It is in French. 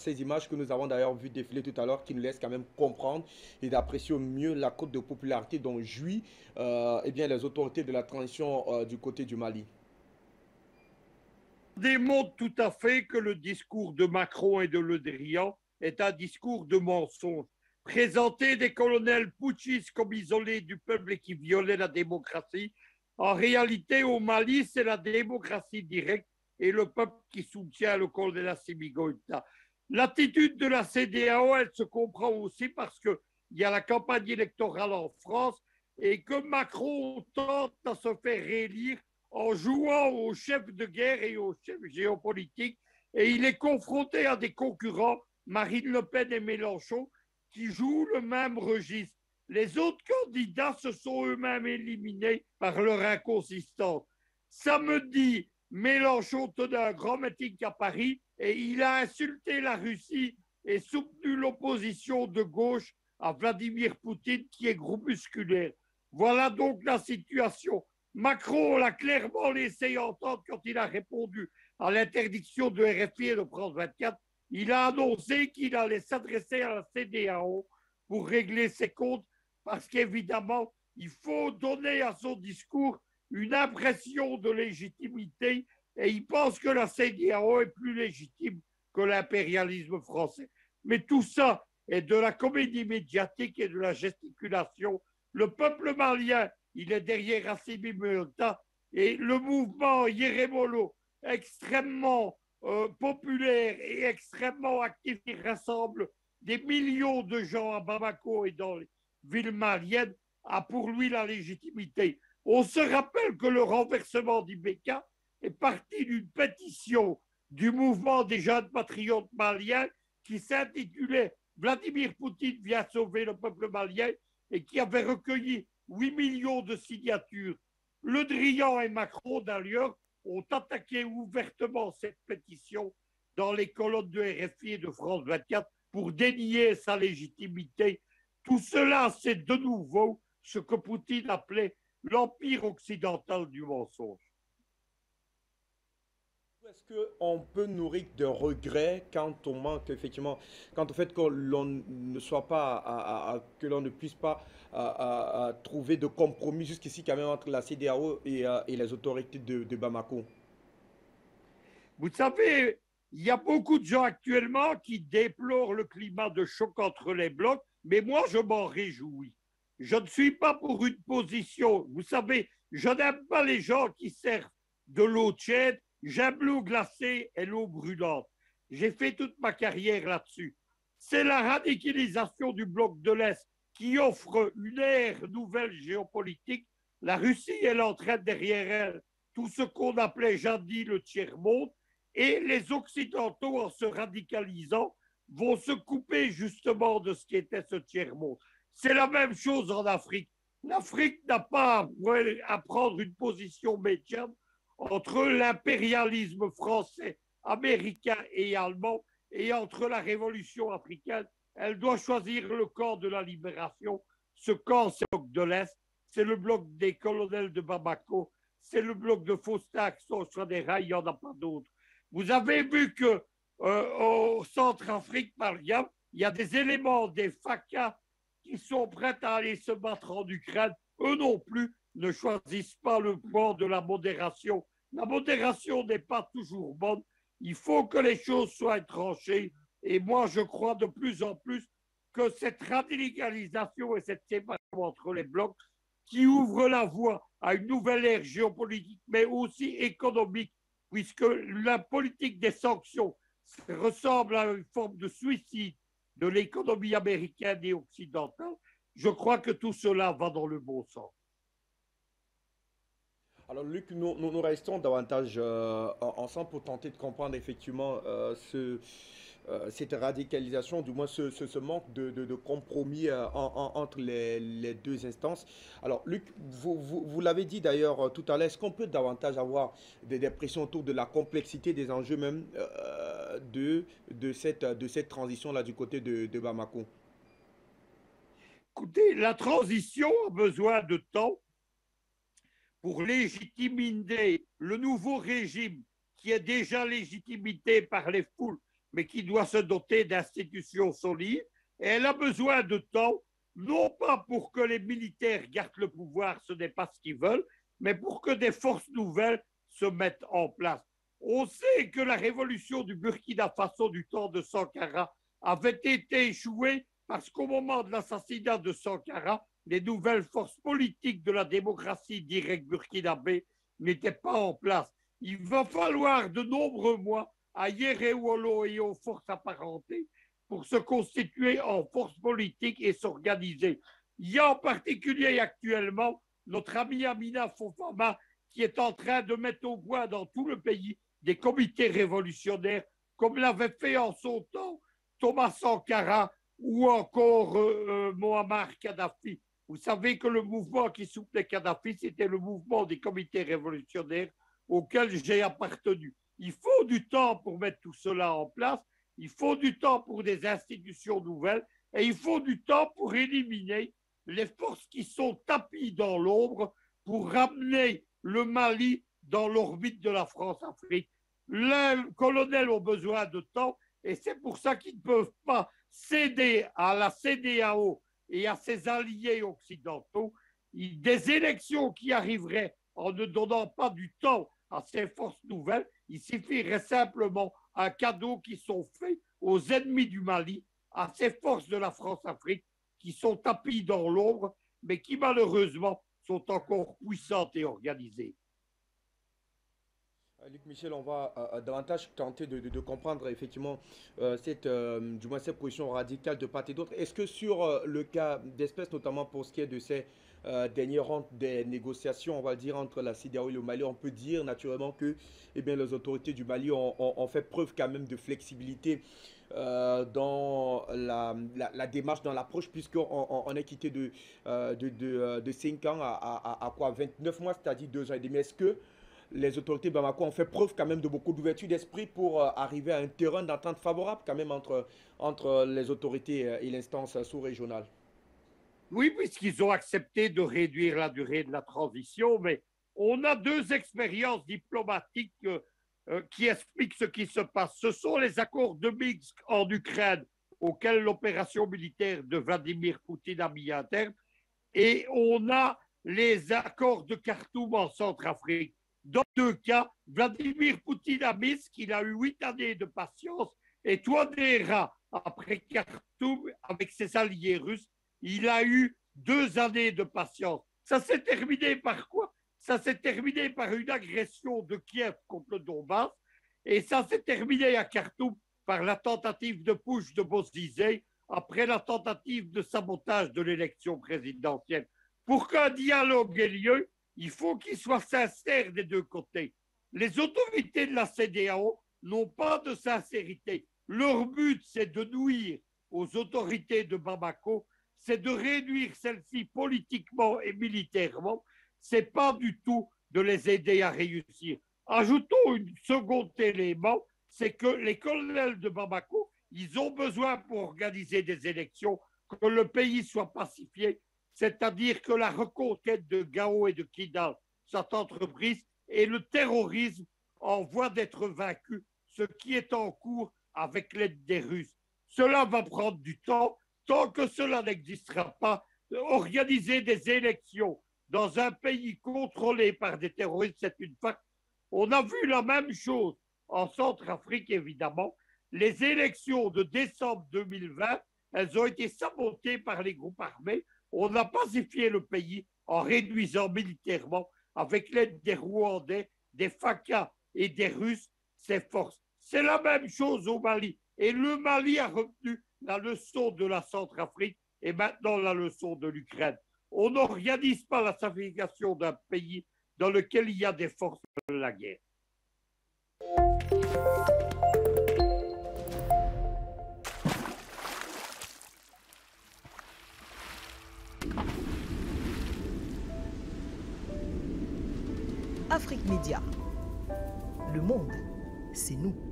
ces images que nous avons d'ailleurs vues défiler tout à l'heure qui nous laissent quand même comprendre et d'apprécier au mieux la cote de popularité dont jouit eh bien, les autorités de la transition du côté du Mali. Démontre tout à fait que le discours de Macron et de Le Drian est un discours de mensonge. Présenter des colonels putschistes comme isolés du peuple et qui violaient la démocratie, en réalité, au Mali, c'est la démocratie directe et le peuple qui soutient le colonel Assimi Goïta. L'attitude de la CDAO, elle se comprend aussi parce qu'il y a la campagne électorale en France et que Macron tente à se faire réélire en jouant aux chefs de guerre et aux chefs géopolitiques. Et il est confronté à des concurrents, Marine Le Pen et Mélenchon, qui jouent le même registre. Les autres candidats se sont eux-mêmes éliminés par leur inconsistance. Samedi, Mélenchon tenait un grand meeting à Paris et il a insulté la Russie et soutenu l'opposition de gauche à Vladimir Poutine qui est groupusculaire. Voilà donc la situation. Macron l'a clairement laissé entendre quand il a répondu à l'interdiction de RFI et de France 24. Il a annoncé qu'il allait s'adresser à la CDAO pour régler ses comptes parce qu'évidemment, il faut donner à son discours une impression de légitimité et il pense que la CDAO est plus légitime que l'impérialisme français. Mais tout ça est de la comédie médiatique et de la gesticulation. Le peuple malien, il est derrière Assimi Goïta et le mouvement Yérémolo, extrêmement populaire et extrêmement actif, qui rassemble des millions de gens à Bamako et dans les villes maliennes, a pour lui la légitimité. On se rappelle que le renversement d'Ibeka est parti d'une pétition du mouvement des jeunes patriotes maliens qui s'intitulait Vladimir Poutine vient sauver le peuple malien et qui avait recueilli 8 millions de signatures. Le Drian et Macron, d'ailleurs, ont attaqué ouvertement cette pétition dans les colonnes de RFI et de France 24 pour dénier sa légitimité. Tout cela, c'est de nouveau ce que Poutine appelait l'empire occidental du mensonge. Est-ce qu'on peut nourrir de regrets quant au manque, effectivement, quant au fait que l'on ne soit pas, que l'on ne puisse pas trouver de compromis jusqu'ici quand même entre la CDAO et les autorités de Bamako? Vous savez, il y a beaucoup de gens actuellement qui déplorent le climat de choc entre les blocs, mais moi, je m'en réjouis. Je ne suis pas pour une position. Vous savez, je n'aime pas les gens qui servent de l'eau tiède. J'aime l'eau glacée et l'eau brûlante. J'ai fait toute ma carrière là-dessus. C'est la radicalisation du bloc de l'Est qui offre une ère nouvelle géopolitique. La Russie, elle entraîne derrière elle tout ce qu'on appelait jadis le tiers-monde et les Occidentaux, en se radicalisant, vont se couper justement de ce qui était ce tiers-monde. C'est la même chose en Afrique. L'Afrique n'a pas à prendre une position médiane entre l'impérialisme français, américain et allemand et entre la révolution africaine. Elle doit choisir le camp de la libération. Ce camp, c'est le bloc de l'Est, c'est le bloc des colonels de Bamako, c'est le bloc de Fostak, Sosradera, il n'y en a pas d'autres. Vous avez vu que au Centrafrique, par exemple, il y a des éléments des FACA qui sont prêts à aller se battre en Ukraine. Eux non plus ne choisissent pas le point de la modération. La modération n'est pas toujours bonne. Il faut que les choses soient tranchées. Et moi, je crois de plus en plus que cette radicalisation et cette séparation entre les blocs qui ouvre la voie à une nouvelle ère géopolitique, mais aussi économique, puisque la politique des sanctions ressemble à une forme de suicide de l'économie américaine et occidentale. Je crois que tout cela va dans le bon sens. Alors, Luc, nous restons davantage ensemble pour tenter de comprendre effectivement cette radicalisation, du moins ce manque de compromis entre les deux instances. Alors, Luc, vous l'avez dit d'ailleurs tout à l'heure, est-ce qu'on peut davantage avoir des pressions autour de la complexité des enjeux même de cette transition-là du côté de Bamako? Écoutez, la transition a besoin de temps pour légitimer le nouveau régime qui est déjà légitimité par les foules, mais qui doit se doter d'institutions solides. Et elle a besoin de temps, non pas pour que les militaires gardent le pouvoir, ce n'est pas ce qu'ils veulent, mais pour que des forces nouvelles se mettent en place. On sait que la révolution du Burkina Faso du temps de Sankara avait été échouée parce qu'au moment de l'assassinat de Sankara, les nouvelles forces politiques de la démocratie directe burkinabé n'étaient pas en place. Il va falloir de nombreux mois à Yéréwolo et aux forces apparentées pour se constituer en force politique et s'organiser. Il y a en particulier actuellement notre ami Amina Fofana qui est en train de mettre au point dans tout le pays des comités révolutionnaires comme l'avait fait en son temps Thomas Sankara ou encore Moammar Kadhafi. Vous savez que le mouvement qui soutenait Kadhafi, c'était le mouvement des comités révolutionnaires auquel j'ai appartenu. Il faut du temps pour mettre tout cela en place, il faut du temps pour des institutions nouvelles et il faut du temps pour éliminer les forces qui sont tapies dans l'ombre pour ramener le Mali dans l'orbite de la France-Afrique. Les colonels ont besoin de temps et c'est pour ça qu'ils ne peuvent pas céder à la CEDEAO et à ses alliés occidentaux des élections qui arriveraient en ne donnant pas du temps à ces forces nouvelles. Il suffirait simplement un cadeau qui sont faits aux ennemis du Mali, à ces forces de la France-Afrique qui sont tapies dans l'ombre, mais qui malheureusement sont encore puissantes et organisées. Luc Michel, on va davantage tenter de comprendre effectivement du moins cette position radicale de part et d'autre. Est-ce que sur le cas d'espèce, notamment pour ce qui est de ces dernières rondes des négociations, on va dire, entre la CEDEAO et le Mali, on peut dire naturellement que eh bien, les autorités du Mali ont fait preuve quand même de flexibilité dans la démarche, dans l'approche, puisqu'on est quitté de 5 ans à quoi 29 mois, c'est-à-dire 2 ans et demi. Est-ce que les autorités Bamako ont fait preuve quand même de beaucoup d'ouverture d'esprit pour arriver à un terrain d'entente favorable quand même entre les autorités et l'instance sous-régionale? Oui, puisqu'ils ont accepté de réduire la durée de la transition, mais on a deux expériences diplomatiques qui expliquent ce qui se passe. Ce sont les accords de Minsk en Ukraine, auxquels l'opération militaire de Vladimir Poutine a mis un terme, et on a les accords de Khartoum en Centrafrique. Dans deux cas, Vladimir Poutine à Minsk, il a eu 8 années de patience, et Touadéra, après Khartoum, avec ses alliés russes, il a eu 2 années de patience. Ça s'est terminé par quoi? Ça s'est terminé par une agression de Kiev contre le Donbass, et ça s'est terminé à Khartoum par la tentative de putsch de Bozizé après la tentative de sabotage de l'élection présidentielle. Pour qu'un dialogue ait lieu, il faut qu'il soit sincère des deux côtés. Les autorités de la CEDEAO n'ont pas de sincérité. Leur but, c'est de nuire aux autorités de Bamako, c'est de réduire celles-ci politiquement et militairement. C'est pas du tout de les aider à réussir. Ajoutons un second élément, c'est que les colonels de Bamako, ils ont besoin pour organiser des élections que le pays soit pacifié, c'est-à-dire que la reconquête de Gao et de Kidal soit entreprise et le terrorisme en voie d'être vaincu, ce qui est en cours avec l'aide des Russes. Cela va prendre du temps. Tant que cela n'existera pas, organiser des élections dans un pays contrôlé par des terroristes, c'est une farce. On a vu la même chose en Centrafrique, évidemment. Les élections de décembre 2020, elles ont été sabotées par les groupes armés. On a pacifié le pays en réduisant militairement, avec l'aide des Rwandais, des FACA et des Russes, ses forces. C'est la même chose au Mali. Et le Mali a retenu la leçon de la Centrafrique et maintenant la leçon de l'Ukraine. On n'organise pas la pacification d'un pays dans lequel il y a des forces de la guerre. Afrique Média. Le monde, c'est nous.